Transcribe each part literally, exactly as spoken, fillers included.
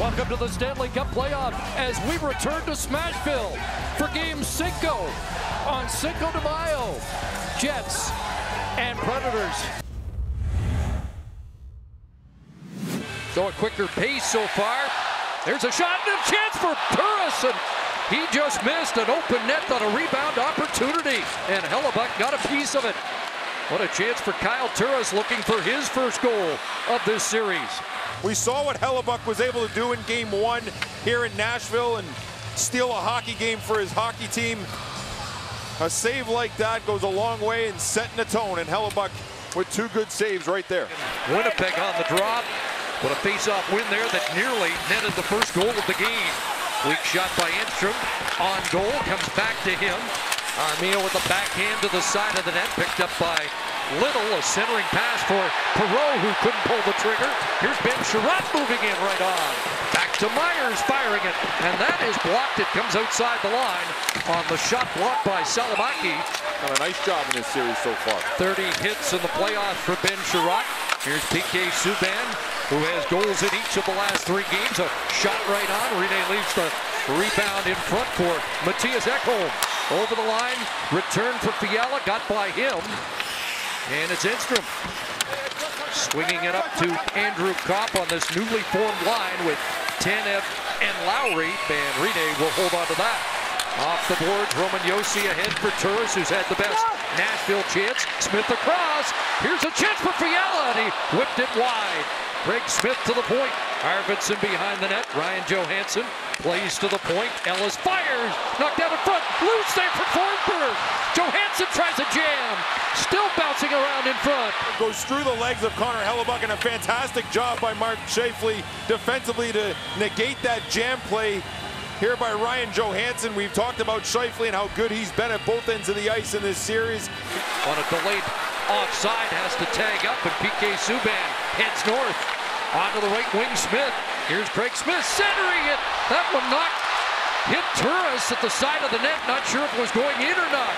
Welcome to the Stanley Cup playoff as we return to Smashville for Game Cinco on Cinco de Mayo. Jets and Predators. So a quicker pace so far. There's a shot and a chance for Turris, and he just missed an open net on a rebound opportunity, and Hellebuyck got a piece of it. What a chance for Kyle Turris, looking for his first goal of this series. We saw what Hellebuyck was able to do in game one here in Nashville and steal a hockey game for his hockey team. A save like that goes a long way in setting the tone, and Hellebuyck with two good saves right there. Winnipeg on the drop. What a face-off win there that nearly netted the first goal of the game. Weak shot by Enstrom. On goal, comes back to him. Armia with the backhand to the side of the net, picked up by Little. A centering pass for Perreault, who couldn't pull the trigger. Here's Ben Chiarot moving in right on. Back to Myers, firing it, and that is blocked. It comes outside the line on the shot blocked by Salomaki. Done a nice job in this series so far. thirty hits in the playoffs for Ben Chiarot. Here's P K Subban, who has goals in each of the last three games. A shot right on. Rene leaves the rebound in front for Mattias Ekholm. Over the line, return for Fiala, got by him. And it's Enstrom. Swinging it up to Andrew Kopp on this newly formed line with Tanev and Lowry. And Rene will hold on to that. Off the boards, Roman Josi ahead for Turris, who's had the best Nashville chance. Smith across. Here's a chance for Fiala, and he whipped it wide. Craig Smith to the point. Arvidsson behind the net. Ryan Johansson plays to the point. Ellis fires. Knocked out in front. Loose there for Forsberg. Johansson tries a jam. Still bouncing around in front. Goes through the legs of Connor Hellebuyck, and a fantastic job by Mark Scheifele defensively to negate that jam play here by Ryan Johansson. We've talked about Scheifele and how good he's been at both ends of the ice in this series. On a delayed offside, has to tag up, and P K Subban heads north. Onto the right wing, Smith. Here's Craig Smith centering it. That one knocked, hit Turris at the side of the net. Not sure if it was going in or not.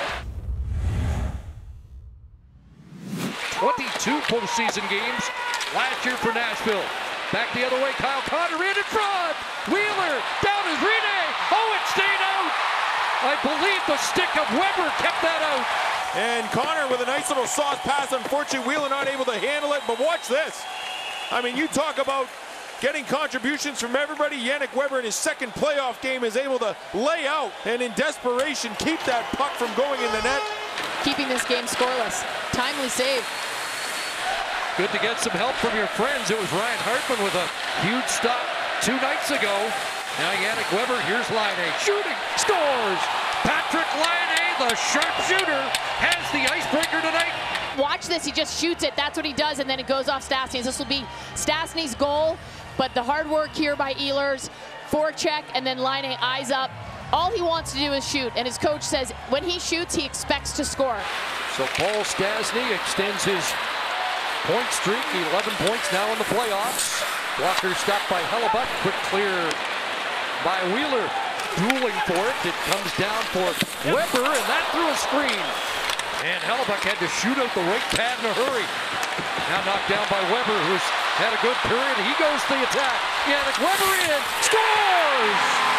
twenty-two postseason games last year for Nashville. Back the other way, Kyle Connor in in front. Wheeler, down is Rene. Oh, it stayed out. I believe the stick of Weber kept that out. And Connor with a nice little soft pass. Unfortunately, Wheeler not able to handle it, but watch this. I mean, you talk about getting contributions from everybody. Yannick Weber in his second playoff game is able to lay out and in desperation keep that puck from going in the net. Keeping this game scoreless. Timely save. Good to get some help from your friends. It was Ryan Hartman with a huge stop two nights ago. Now Yannick Weber, here's Laine, shooting, scores! Patrick Laine, the sharpshooter, has the icebreaker tonight. Watch this, he just shoots it. That's what he does, and then it goes off Stastny's. This will be Stastny's goal, but the hard work here by Ehlers, forecheck, and then Laine eyes up. All he wants to do is shoot, and his coach says when he shoots, he expects to score. So Paul Stastny extends his point streak, eleven points now in the playoffs. Blocker stopped by Hellebuyck, quick clear by Wheeler. Dueling for it, it comes down for Weber, and that through a screen. And Hellebuyck had to shoot out the right pad in a hurry. Now knocked down by Weber, who's had a good period. He goes to the attack. Yannick Weber in, scores!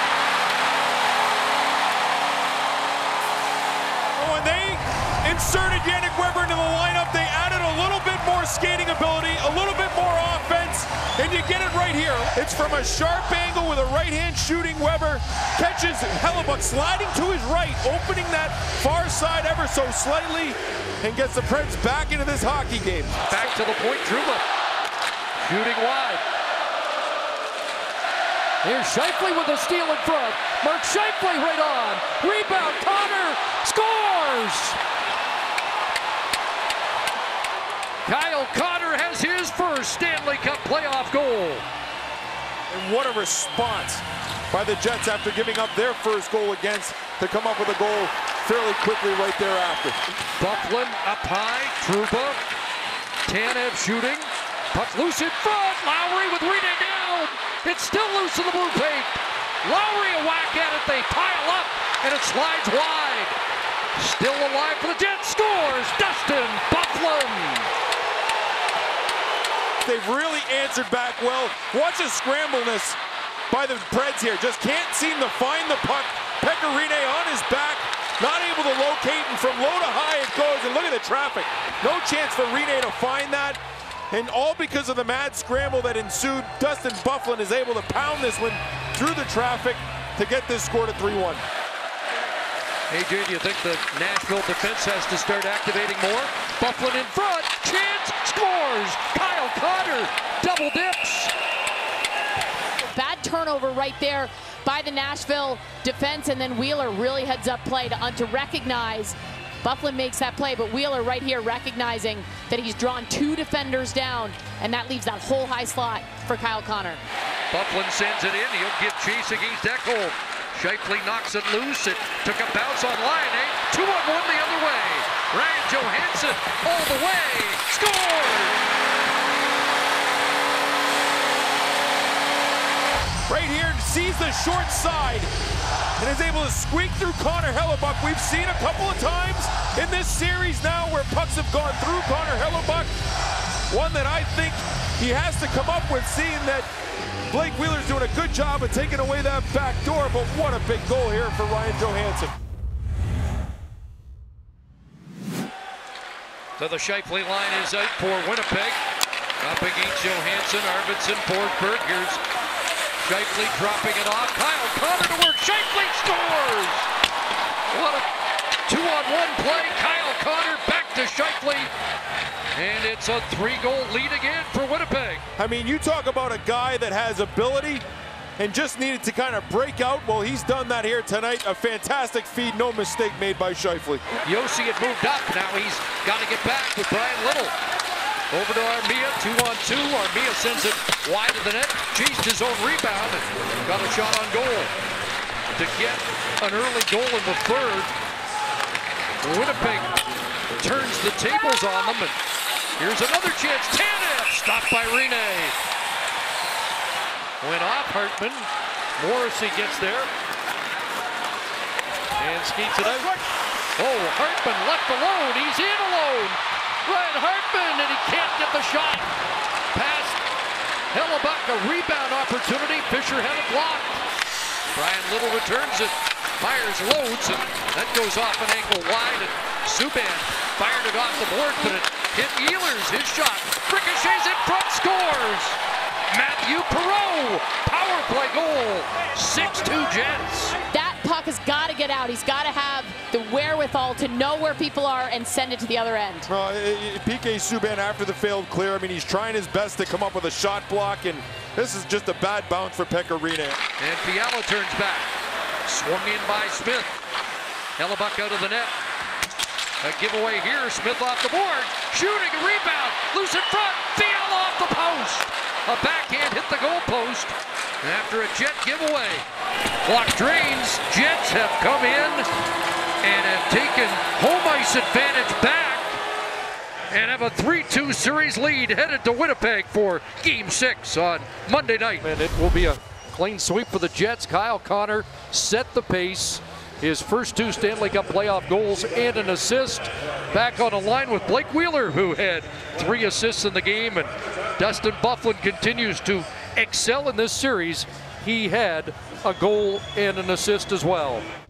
When they inserted Yannick Weber into the lineup, they added a little bit more skating ability, a little bit more offense, and you get it right here. It's from a sharp angle with a right-hand shooting. Weber catches Hellebuyck sliding to his right, opening that far side ever so slightly, and gets the Preds back into this hockey game. Back to the point, Trouba shooting wide. Here's Scheifele with a steal in front. Mark Scheifele right on. Rebound, Connor scores! Kyle Connor has his first Stanley Cup playoff goal. And what a response by the Jets after giving up their first goal against to come up with a goal fairly quickly right thereafter. Bufflin up high, Trouba, Tanev shooting, puck loose in front, Lowry with Rene down. It's still loose in the blue paint. Lowry a whack at it, they pile up, and it slides wide. Still alive for the Jets, scores Dustin Bufflin. They've really answered back well. Watch the scrambleness by the Preds here. Just can't seem to find the puck. Pekka Rinne on his back, not able to locate, and from low to high it goes. And look at the traffic. No chance for Rinne to find that. And all because of the mad scramble that ensued. Dustin Byfuglien is able to pound this one through the traffic to get this score to three one. A J, do you think the Nashville defense has to start activating more? Byfuglien in front, chance, scores! Kyle Connor, double dips! Bad turnover right there by the Nashville defense, and then Wheeler really heads up play to, uh, to recognize. Byfuglien makes that play, but Wheeler right here recognizing that he's drawn two defenders down, and that leaves that whole high slot for Kyle Connor. Byfuglien sends it in, he'll give chase against Ekholm. Scheifele knocks it loose, it took a bounce on Laine, two on one the other way. Ryan Johansson all the way, scores! Right here, sees the short side and is able to squeak through Connor Hellebuyck. We've seen a couple of times in this series now where pucks have gone through Connor Hellebuyck. One that I think he has to come up with, seeing that Blake Wheeler's doing a good job of taking away that back door, but what a big goal here for Ryan Johansson. So the Scheifele line is out for Winnipeg. Up against Johansson, Arvidsson, Forsberg. Here's Scheifele dropping it off. Kyle Connor to work. Scheifele scores! What a two-on-one play. Kyle Connor back to Scheifele. And it's a three-goal lead again for Winnipeg. I mean, you talk about a guy that has ability and just needed to kind of break out. Well, he's done that here tonight. A fantastic feed, no mistake made by Scheifele. Josi had moved up. Now he's got to get back with Brian Little. Over to Armia, two on two. Armia sends it wide of the net. Chased his own rebound and got a shot on goal. To get an early goal in the third, Winnipeg turns the tables on them. And here's another chance. Tanev stopped by Rinne. Went off Hartman. Morrissey gets there. And skates it out. Oh, Hartman left alone. He's in alone. Ryan Hartman, and he can't get the shot. Past Hellebuyck, a rebound opportunity. Fisher had it blocked. Brian Little returns it. Myers loads, and that goes off an ankle wide. And Subban fired it off the board, but it hit Ehlers. His shot ricochets in front, scores. Matthew Perreault, power play goal. six two Jets. That puck has got to get out. He's got to have the wherewithal to know where people are and send it to the other end. Uh, P K Subban after the failed clear, I mean, he's trying his best to come up with a shot block, and this is just a bad bounce for Pekka Rinne. And Fiala turns back. Swung in by Smith. Hellebuyck out of the net. A giveaway here. Smith off the board. Shooting a rebound. Loose in front. Fiala off the post. A backhand hit the goal post. After a Jet giveaway. Clock drains. Jets have come in and have taken home ice advantage back and have a three two series lead headed to Winnipeg for Game six on Monday night. And it will be a clean sweep for the Jets. Kyle Connor set the pace. His first two Stanley Cup playoff goals and an assist. Back on the line with Blake Wheeler, who had three assists in the game. And Dustin Byfuglien continues to excel in this series. He had a goal and an assist as well.